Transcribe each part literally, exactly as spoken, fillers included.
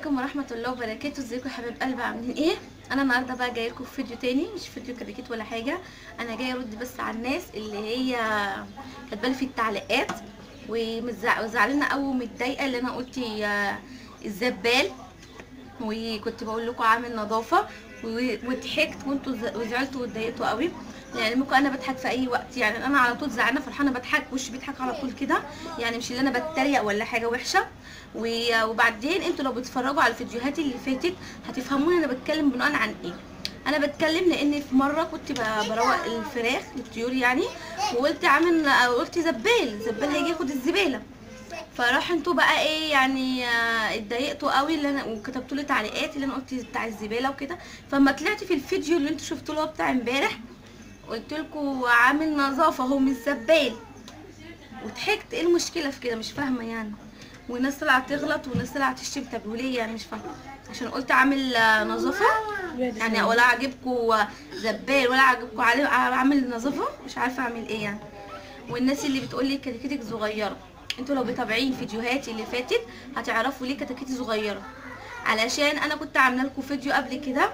عليكم ورحمه الله وبركاته. ازيكم يا حبايب قلبي، عاملين ايه؟ انا النهارده بقى جايه لكم في فيديو تاني، مش فيديو كتاكيت ولا حاجه. انا جايه ارد بس على الناس اللي هي كاتبالي في التعليقات وزعلانه قوي ومتضايقه اللي انا قلت الزبال، وكنت بقول لكم عامل نظافه وضحكت وانتوا وزعلتوا واتضايقتوا قوي. يعني ممكن انا بضحك في اي وقت، يعني انا على طول زعلانه فرحانه بضحك، وشي بيضحك على طول كده، يعني مش اللي انا بتريق ولا حاجه وحشه. وبعدين انتوا لو بتتفرجوا على الفيديوهات اللي فاتت هتفهموني انا بتكلم بناء عن ايه. انا بتكلم لان في مره كنت بروق الفراخ للطيور يعني، وقلت عامل قلت زبال زبال هيجي ياخد الزباله. فراح انتوا بقى ايه يعني اتضايقتوا قوي اللي انا وكتبتوا لي تعليقات اللي انا قلت بتاع الزباله وكده. فما طلعت في الفيديو اللي انتوا شفتوه اللي هو بتاع امبارح قلت لكم عامل نظافه هو مش زبال، وضحكت. ايه المشكله في كده؟ مش فاهمه يعني. والناس طلعت تغلط والناس طلعت تشتم. طب وليه يعني؟ مش فاهمه. عشان قلت عامل نظافه يعني؟ ولا عاجبكم زبال ولا عاجبكم عامل نظافه؟ مش عارفه اعمل ايه يعني. والناس اللي بتقول لي كتاكيتك صغيره، انتوا لو بتابعين فيديوهاتي اللي فاتت هتعرفوا ليه كتاكيتي صغيره. علشان انا كنت عامله لكم فيديو قبل كده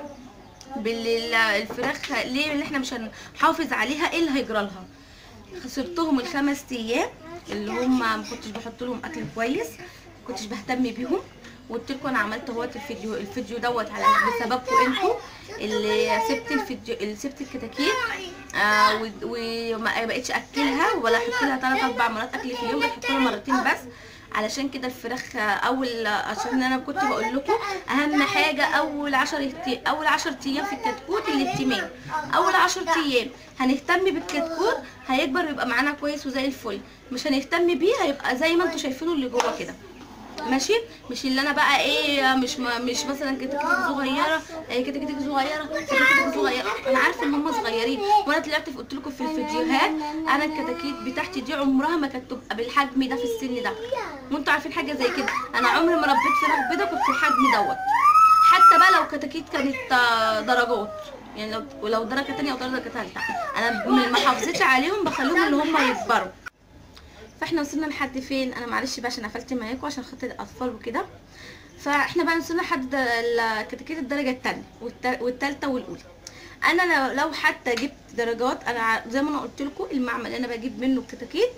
بالفراخ ليه اللي احنا مش هنحافظ عليها، ايه اللي هيجرى لها. خسرتهم الخمس ايام اللي هم ما كنتش بحط لهم اكل كويس، ما كنتش بهتم بيهم. وقلت لكم انا عملت اهوت الفيديو الفيديو دوت على بسببكم انتوا اللي سبت الفيديو اللي سبت الكتاكيت آه وما بقتش اكلها ولا احط لها ثلاث اربع مرات اكل في اليوم، بحط لها مرتين بس. علشان كده الفراخ اول عشان انا كنت بقول لكم اهم حاجه اول عشر اول عشر ايام في الكتكوت الاهتمام. اول عشر ايام هنهتم بالكتكوت هيكبر ويبقى معانا كويس وزي الفل. مش هنهتم بيه هيبقى زي ما انتم شايفينه اللي جوه كده، ماشي؟ مش اللي انا بقى ايه مش مش مثلا كتاكيتك صغيره كتاكيتك صغيره كتاكيتك صغيره. انا عارفه ان هم صغيرين، وانا طلعت قلت لكم في الفيديوهات انا الكتاكيت بتاعتي دي عمرها ما كانت تبقى بالحجم ده في السن ده، وانتوا عارفين حاجه زي كده. انا عمري ما ربيت فراخ بيضه كنت في الحجم دوت، حتى بقى لو كتاكيت كانت درجات، يعني لو ولو درجه ثانيه او درجه ثالثه انا من محافظتي عليهم بخليهم ان هم يكبروا. فاحنا وصلنا لحد فين؟ انا معلش بقى عشان قفلت معاكم عشان خاطر الاطفال وكده. فاحنا بقى وصلنا لحد الكتاكيت الدرجه الثانيه والثالثه والاولى. انا لو حتى جبت درجات، انا زي ما انا قلت لكم المعمل اللي انا بجيب منه الكتاكيت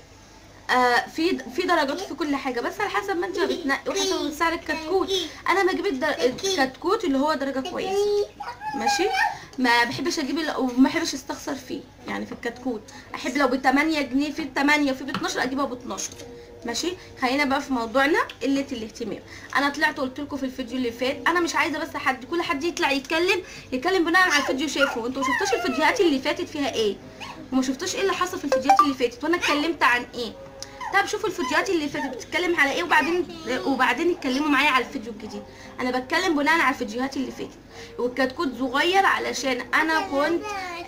آه في في درجات في كل حاجه، بس على حسب ما انت بتنقي وحسب سعر الكتكوت. انا بجيب الكتكوت اللي هو درجه كويسه، ماشي؟ ما بحبش اجيب وما بحبش استخسر فيه يعني في الكتكوت. احب لو ب ثمانية جنيه في ثمانية وفي ب اتناشر اجيبها ب اتناشر، ماشي؟ خلينا بقى في موضوعنا قله الاهتمام. انا طلعت قلت لكم في الفيديو اللي فات انا مش عايزه بس حد كل حد يطلع يتكلم يتكلم بناء على الفيديو شافه. انتوا ما شفتوش الفيديوهات اللي فاتت فيها ايه، وما شفتوش ايه اللي حصل في الفيديوهات اللي فاتت وانا اتكلمت عن ايه. طب شوفوا الفيديوهات اللي فاتت بتتكلم على ايه وبعدين وبعدين اتكلموا معايا على الفيديو الجديد. انا بتكلم بناء على الفيديوهات اللي فاتت. والكتكوت صغير علشان انا كنت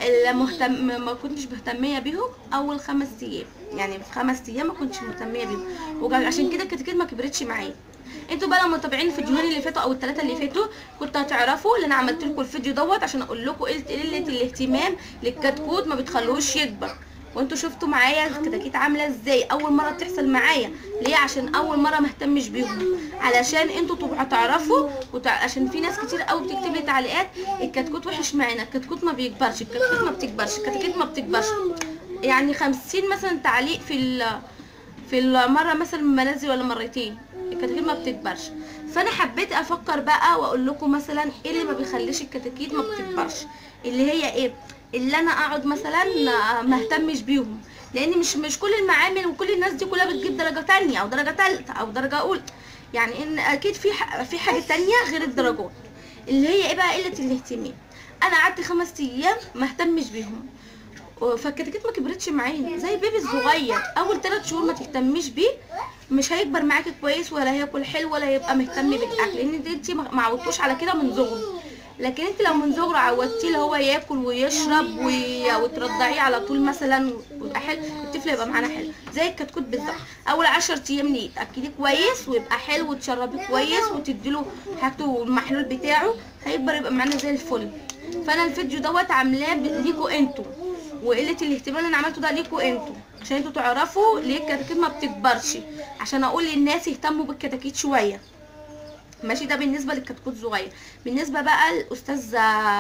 مهتم ما كنتش مهتميه بيهم اول خمس ايام، يعني في خمس ايام ما كنتش مهتميه بيهم، وعشان كده الكتاكيت ما كبرتش معايا. انتوا بقى لو متابعين الفيديوهين اللي فاتوا او الثلاثه اللي فاتوا كنتوا هتعرفوا ان انا عملت لكم الفيديو دوت عشان اقول لكم قله الاهتمام للكتكوت ما بتخلوش يكبر. وانتوا شفتوا معايا الكتاكيت عامله ازاي اول مره بتحصل معايا. ليه؟ عشان اول مره ما اهتمش بيهم، علشان انتوا تبقوا تعرفوا وتع... عشان في ناس كتير قوي بتكتب لي تعليقات الكتكوت وحش معانا، الكتكوت ما بيكبرش، الكتكوت ما بتكبرش، الكتاكيت ما بتكبرش. يعني خمسين مثلا تعليق في ال... في المره مثلا منازل ولا مرتين الكتاكيت ما بتكبرش. فانا حبيت افكر بقى واقول لكم مثلا ايه اللي ما بيخليش الكتاكيت ما بتكبرش، اللي هي ايه اللي انا اقعد مثلا ما اهتمش بيهم. لان مش مش كل المعامل وكل الناس دي كلها بتجيب درجه ثانيه او درجه ثالثه او درجه اولى، يعني ان اكيد في في حاجه ثانيه غير الدرجات اللي هي ايه بقى قله الاهتمام. انا قعدت خمس ايام ما اهتمش بيهم، فالكتاكيت ما كبرتش معايا زي بيبي صغير. اول ثلاث شهور ما تهتميش بيه مش هيكبر معاكي كويس ولا هياكل حلو ولا هيبقى مهتم بالاكل، لان انت ما عودتوش على كده من صغره. لكن انت لو من صغره عودتيه اللي هو ياكل ويشرب وترضعيه على طول مثلا ويبقى حلو، الطفل يبقى معانا حلو زي الكتكوت بالظبط. اول عشر ايام ليه تاكليه كويس ويبقى حلو وتشربيه كويس وتديله حاجته والمحلول بتاعه هيكبر يبقى معانا زي الفل. فانا الفيديو دوت عاملاه ليكوا انتوا، وقله الاهتمام اللي انا عملته ده ليكوا انتوا عشان انتوا تعرفوا ليه الكتاكيت ما بتكبرش، عشان اقول للناس يهتموا بالكتاكيت شويه. ماشي. ده بالنسبه للكتكوت صغير. بالنسبه بقى الاستاذ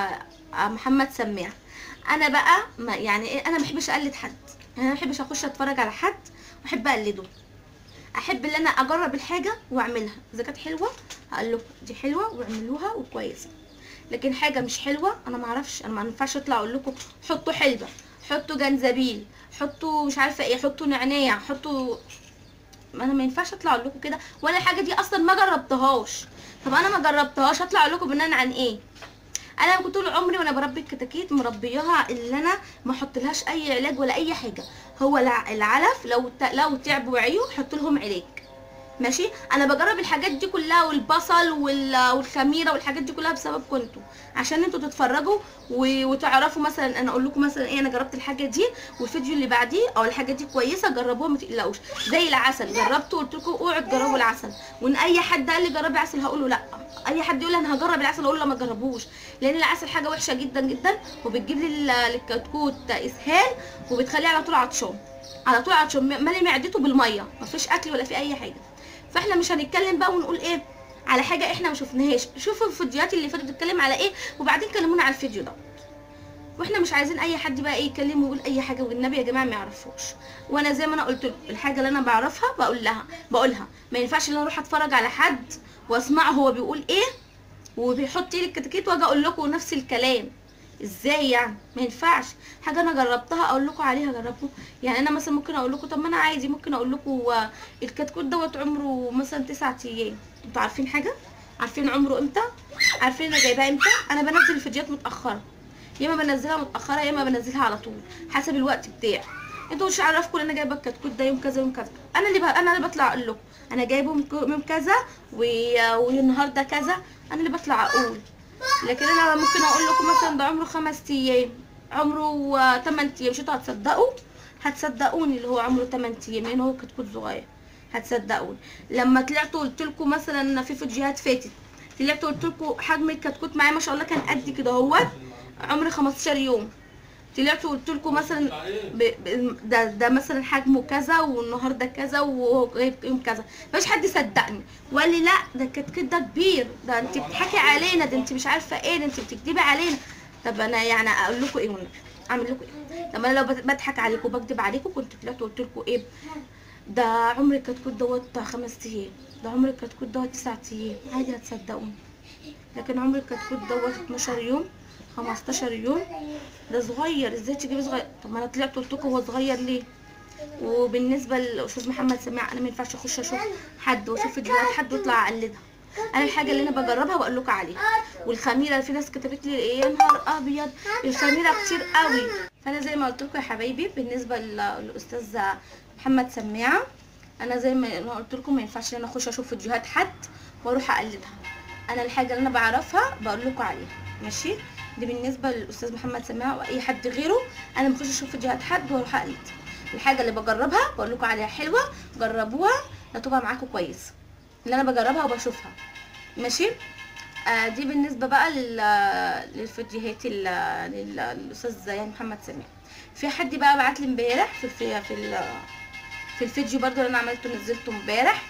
محمد سماع، انا بقى ما يعني ايه، انا ما بحبش اقلد حد، انا ما بحبش اخش اتفرج على حد واحب اقلده. احب ان انا اجرب الحاجه واعملها، اذا كانت حلوه هقول لكم دي حلوه واعملوها وكويسه، لكن حاجه مش حلوه انا ما اعرفش، انا ما ينفعش اطلع اقول لكم حطوا حلبه، حطوا جنزبيل، حطوا مش عارفه ايه، حطوا نعناع، حطوا، ما انا ما ينفعش اطلع اقول لكم كده، ولا الحاجه دي اصلا ما جربتهاش. طب انا ما جربتهاش اطلع اقول لكم بناء عن ايه؟ انا كنت طول عمري وانا بربي الكتاكيت مربياها اللي انا ما احطلهاش اي علاج ولا اي حاجه، هو العلف لو لو تعبوا وعيوا حط لهم علاج. ماشي. انا بجرب الحاجات دي كلها، والبصل والخميره والحاجات دي كلها بسببكم انتوا، عشان انتوا تتفرجوا وتعرفوا. مثلا انا اقول لكم مثلا ايه، انا جربت الحاجه دي والفيديو اللي بعديه او الحاجه دي كويسه جربوها ما تقلقوش. زي العسل جربته قلت لكم اوعوا تجربوا العسل، وان اي حد قال لي جربي عسل هقول له لا، اي حد يقول انا هجرب العسل اقول له ما تجربوش، لان العسل حاجه وحشه جدا جدا، وبتجيب لي للكتكوت اسهال، وبتخليه على طول عطشان، على طول عطشان مالي معدته بالميه، مفيش اكل ولا في اي حاجه. فاحنا مش هنتكلم بقى ونقول ايه على حاجه احنا ما شفناهاش، شوفوا الفيديوهات اللي فاتت بتتكلم على ايه وبعدين كلمونا على الفيديو ده. واحنا مش عايزين اي حد بقى ايه يتكلم ويقول اي حاجه والنبي يا جماعه ما يعرفوش. وانا زي ما انا قلت لكم الحاجه اللي انا بعرفها بقول لها بقولها، ما ينفعش ان انا اروح اتفرج على حد واسمعه هو بيقول ايه وبيحط ايه الكتاكيت واجي اقول لكم نفس الكلام. ازاي يعني؟ ما ينفعش. حاجه انا جربتها اقول لكم عليها جربوا. يعني انا مثلا ممكن اقول لكم، طب ما انا عادي ممكن اقول لكم الكتكوت دوت عمره مثلا تسعة ايام، انتوا عارفين حاجه؟ عارفين عمره امتى؟ عارفين انا جايباه امتى؟ انا بنزل الفيديوهات متاخره، يا اما بنزلها متاخره يا اما بنزلها على طول حسب الوقت بتاعي. انتوا مش عارفكم ان انا جايبه الكتكوت ده يوم كذا يوم كذا، انا اللي ب... انا اللي بطلع اقول لكم انا جايبه يوم كذا و... والنهارده كذا، انا اللي بطلع اقول. لكن انا ممكن اقول لكم مثلا ده عمره خمس ايام، عمره تمن ايام، مش انتوا هتصدقوا؟ هتصدقوني اللي هو عمره تمن ايام لان هو كتكوت صغير، هتصدقوني. لما طلعت قلت لكم مثلا في فيديوهات فاتت، طلعت قلت لكم حجم الكتكوت معايا ما شاء الله كان قد كده اهوت، عمر خمستاشر يوم. طلعت قلت لكم مثلا ب... ب... ده ده مثلا حجمه كذا والنهارده كذا وجايب يوم كذا، مفيش حد صدقني وقال لي لا ده الكتكوت ده كبير، ده انت بتضحكي علينا، ده انت مش عارفه ايه، ده انت بتكدبي علينا. طب انا يعني اقول لكم ايه والنبي؟ اعمل لكم ايه؟ طب انا لو بضحك عليكم وبكدب عليكم كنت طلعت قلت لكم ايه؟ ده عمر الكتكوت دوت خمس ايام، ده عمر الكتكوت دوت تسع ايام، عادي هتصدقوني. لكن عمر الكتكوت دوت اتناشر يوم خمستاشر يوم، ده صغير، ازاي تجيبي صغير؟ طب ما انا طلعت قلت لكم هو صغير ليه؟ وبالنسبه للاستاذ محمد سماع، انا ما ينفعش اخش اشوف حد واشوف فيديوهات حد واطلع اقلدها، انا الحاجه اللي انا بجربها بقول لكم عليها. والخميره اللي في ناس كتبت لي ايه، يا نهار ابيض الخميره كتير قوي. فانا زي ما قلت لكم يا حبايبي بالنسبه للاستاذ محمد سماع، انا زي ما انا قلت لكم ما ينفعش ان انا اخش اشوف فيديوهات حد واروح اقلدها، انا الحاجه اللي انا بعرفها بقول لكم عليها. ماشي. دي بالنسبه للاستاذ محمد سماع واي حد غيره، انا ما بخش اشوف فيديوهات حد واروح اقلد، الحاجه اللي بجربها بقول لكم عليها حلوه جربوها هتبقى معاكم كويس، اللي انا بجربها وبشوفها. ماشي. آه دي بالنسبه بقى لل للفيديوهات للاستاذ يعني محمد سماع. في حد بقى بعت لي امبارح في في في, في الفيديو برضو اللي انا عملته نزلته امبارح،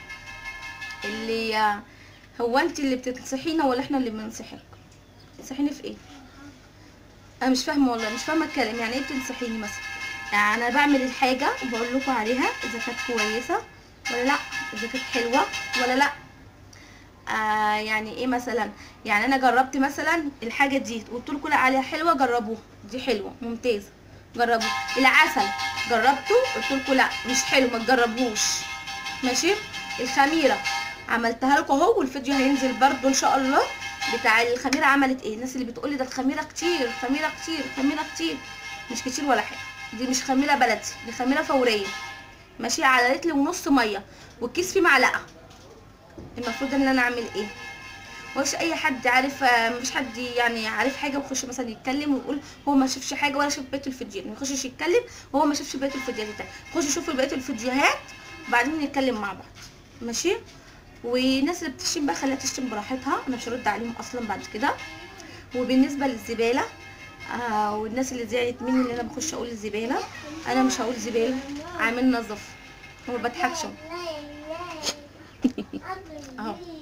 اللي آه هو انت اللي بتنصحينا ولا احنا اللي بننصحك؟ تنصحيني في ايه؟ انا مش فاهمه والله، مش فاهمه الكلام. يعني ايه بتنصحيني مثلا؟ يعني انا بعمل الحاجه وبقول لكم عليها اذا كانت كويسه ولا لا، اذا كانت حلوه ولا لا. آه يعني ايه مثلا؟ يعني انا جربت مثلا الحاجه دي قلت لكم لا عليها حلوه جربوها، دي حلوه ممتازه جربوا. العسل جربته قلت لكم لا مش حلو ما تجربوش. ماشي. الخميره عملتها لكم اهو، والفيديو هينزل برده ان شاء الله بتاع الخميره عملت ايه. الناس اللي بتقولي ده الخميره كتير الخميره كتير الخميره كتير، مش كتير ولا حاجه، دي مش خميره بلدي، دي خميره فوريه. ماشي. على لتر ونص ميه والكيس فيه معلقه. المفروض ان انا اعمل ايه؟ مش اي حد عارف، مفيش حد يعني عارف حاجه ويخش مثلا يتكلم ويقول هو ما شافش حاجه ولا شاف بقيه الفيديوهات، ما يخشش يتكلم وهو ما شافش بقيه الفيديوهات بتاعتي، خشوا شوفوا بقيه الفيديوهات وبعدين نتكلم مع بعض. ماشي. والناس اللي بتشتم بقى خليها تشتم براحتها، انا مش هرد عليهم اصلا بعد كده. وبالنسبه للزباله آه والناس اللي زعلت مني اللي انا بخش اقول الزباله، انا مش هقول زباله، عامل نظف وما بضحكش اهو.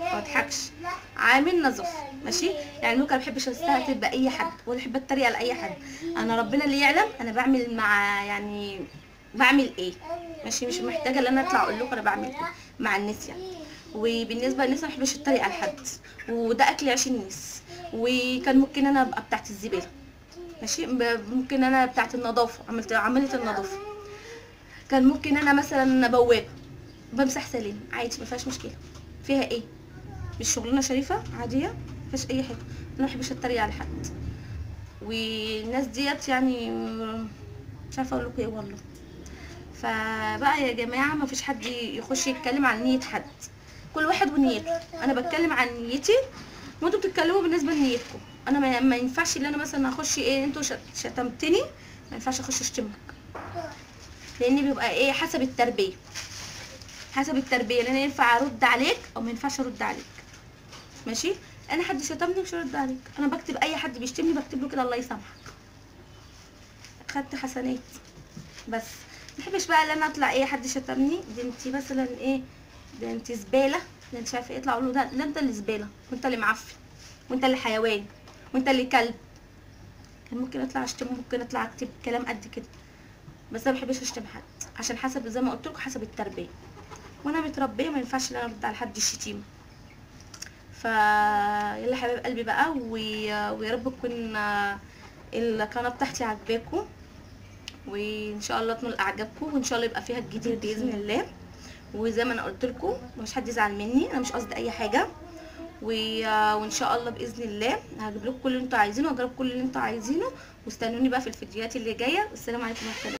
ما اضحكش، عامل نظافه ماشي. يعني ممكن ما بحبش استهتر باي حد ولا احب اتريق على اي حد. انا ربنا اللي يعلم انا بعمل مع يعني بعمل ايه ماشي. مش محتاجه ان انا اطلع اقول لكم انا بعمل ايه مع الناس يعني. وبالنسبه للناس ما بحبش اتريق على حد، وده اكل عيش الناس. وكان ممكن انا ابقى بتاعت الزباله ماشي، ممكن انا بتاعت النظافه، عملت عملت النظافه. كان ممكن انا مثلا بوابه بمسح سليم عادي ما فيهاش مشكله. فيها ايه؟ مش شغلانه شريفه عاديه ما فيهاش اي حاجه. انا ما بحبش اتريق على حد. والناس ديت يعني مش عارفه اقول لكم ايه والله. فبقى يا جماعه ما فيش حد يخش يتكلم عن نيه حد، كل واحد ونيته. انا بتكلم عن نيتي وانتوا بتتكلموا بالنسبه لنيتكم. انا ما, ما ينفعش ان انا مثلا اخش ايه انتوا شتمتني ما ينفعش اخش اشتمك، لان بيبقى ايه حسب التربيه. حسب التربيه لان ينفع ارد عليك او ما ينفعش ارد عليك ماشي. انا حد شتمني مش هرد عليك. انا بكتب اي حد بيشتمني بكتب له كده الله يسامحك، خدت حسنات بس. ما بحبش بقى ان انا اطلع ايه حد شتمني دي انت مثلا ايه، ده انت زباله، ده انت مش عارفه ايه، اطلع اقول له ده لا انت اللي زباله وانت اللي معفن وانت اللي حيوان وانت اللي كلب. كان ممكن اطلع اشتم، ممكن اطلع اكتب كلام قد كده، بس انا ما بحبش اشتم حد عشان حسب زي ما قلت لكم حسب التربيه. وانا متربيه ما ينفعش ان انا ارد على حد الشتيمه. ف يلا حبايب قلبي بقى، ويا رب تكون القناه بتاعتي عجباكم، وان شاء الله تنول اعجابكم، وان شاء الله يبقى فيها الجديد باذن الله. وزي ما انا قلت لكم مش حد يزعل مني، انا مش قصدي اي حاجه. وان شاء الله باذن الله هجيب لكم كل اللي انتوا عايزينه، واجرب كل اللي انتوا عايزينه. واستنوني بقى في الفيديوهات اللي جايه. والسلام عليكم ورحمه الله.